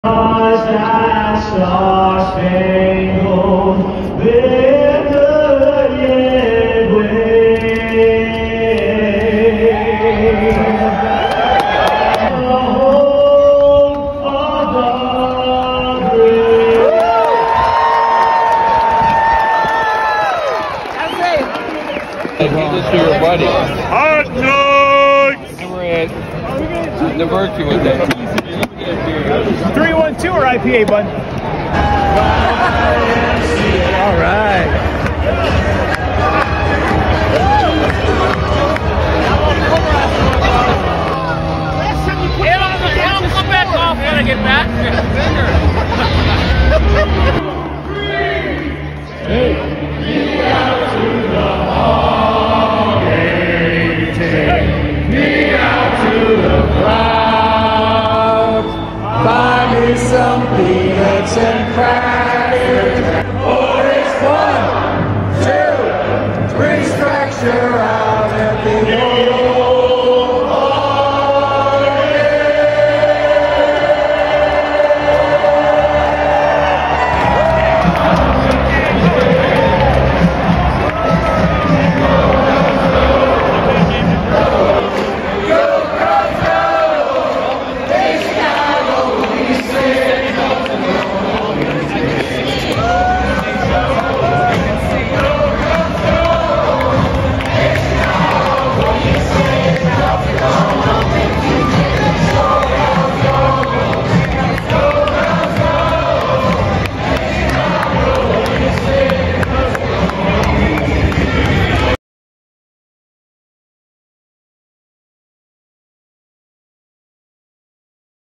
That star-spangled banner yet waves. The hope of the brave. This to your buddy. Hot nuts! We're at the virtue with that. 312 or IPA, bud? All right. It'll come back off when I get back. Take me out to the hallway. Take me out to the clouds. Buy me some peanuts and crackers.